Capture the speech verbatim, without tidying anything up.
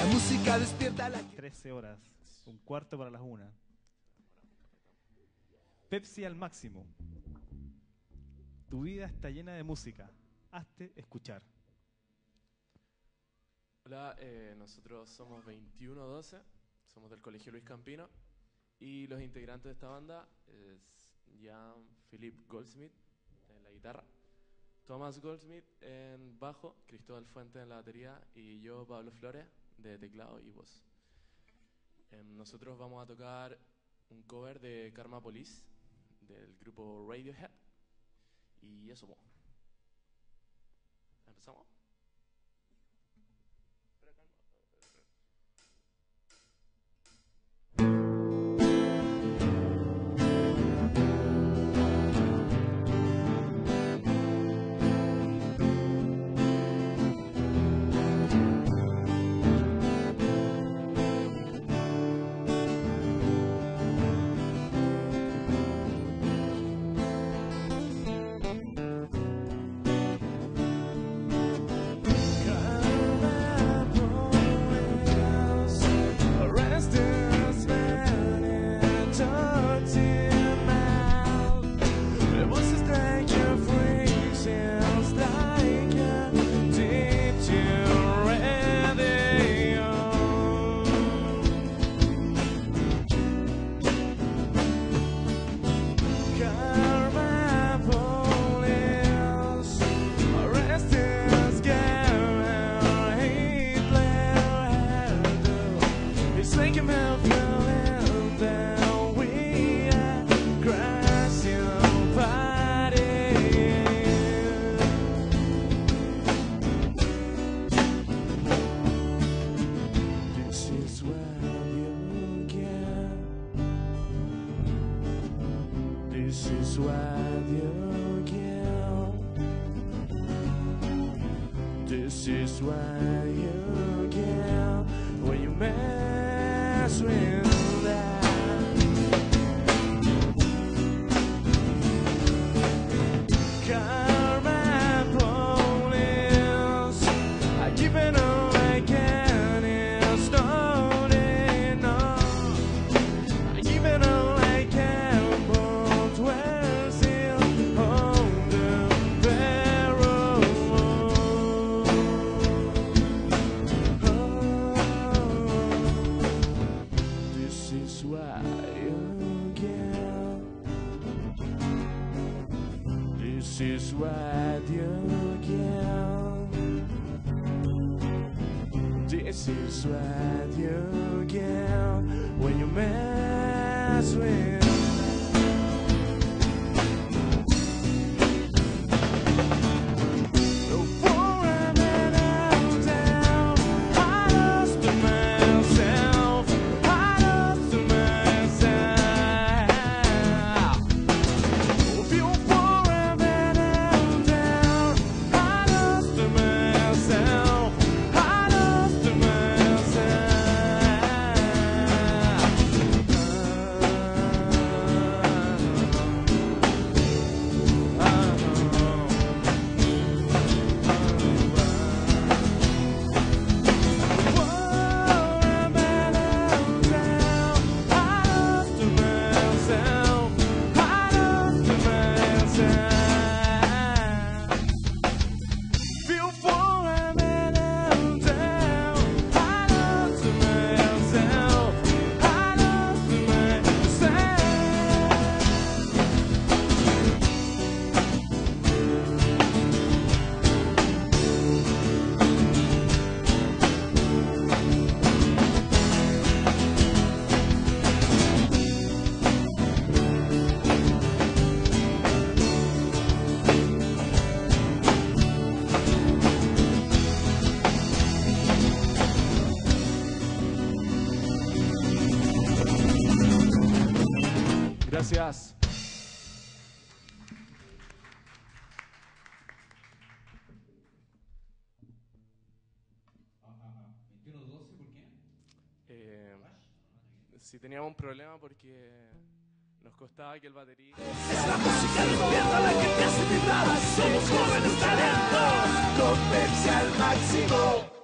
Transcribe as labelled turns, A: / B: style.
A: música despierta la...
B: trece horas, un cuarto para las una. Pepsi al máximo. Tu vida está llena de música. Hazte escuchar.
C: Hola, eh, nosotros somos veintiuno doce, somos del Colegio Luis Campino y los integrantes de esta banda es Jean-Philippe Goldsmith en la guitarra, Thomas Goldsmith en bajo, Cristóbal Fuentes en la batería y yo, Pablo Flores, de teclado y voz. Eh, nosotros vamos a tocar un cover de Karma Police del grupo Radiohead y eso. ¿Empezamos? This is what you get. This is what you get when you mess with that. Karma police, I keep it all I can. It's not enough. I keep it all I can. We're still on the barrel. Oh, this is what you get. This is what you get. This is what you get when you mess with. Gracias.
D: veintiuno doce, ¿por qué?
C: Eh, si teníamos un problema porque nos costaba que el batería...
A: Es la música despierta la que te hace vibrar. Somos jóvenes talentos con Pepsi al máximo.